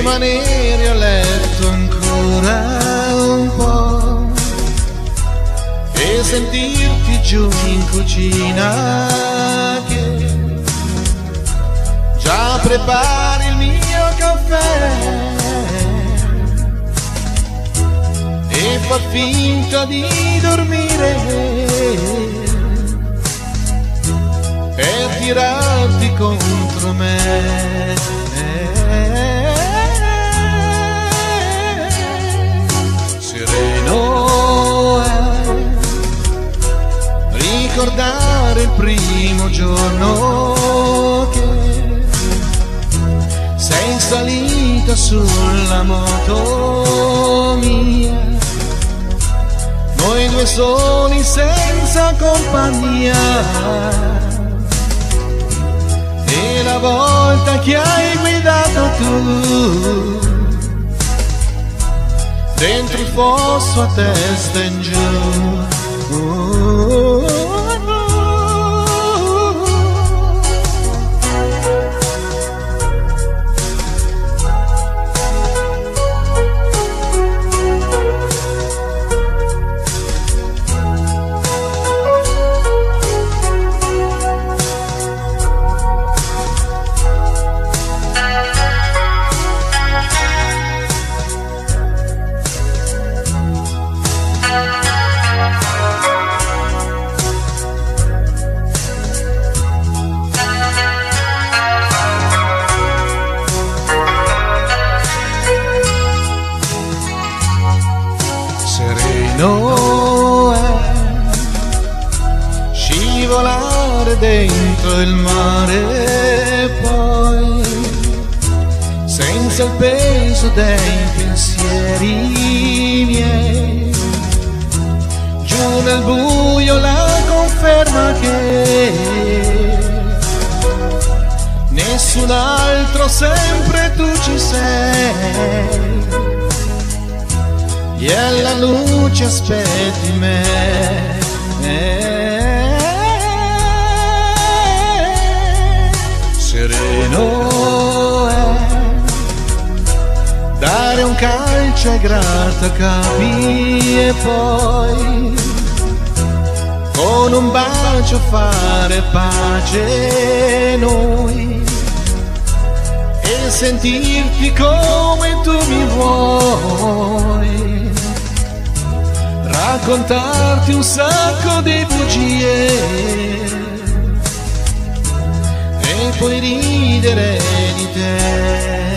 rimanere a letto ancora un po' e sentirti giù in cucina che già prepari il mio caffè e far finta di dormire per tirarti contro me. Sereno è ricordare il primo giorno che sei salita sulla moto mia, noi due soli senza compagnia. E la volta che hai guidato tu dentro il fosso a testa in giù, sereno è scivolare dentro il mare poi senza il peso dei pensieri miei, giù nel buio la conferma che nessun altro, sempre tu ci sei e alla luce aspetti me. Sereno è dare un calcio ai grattacapi e poi con un bacio fare pace noi e sentirti come tu mi vuoi, raccontarti un sacco di bugie e poi ridere di te.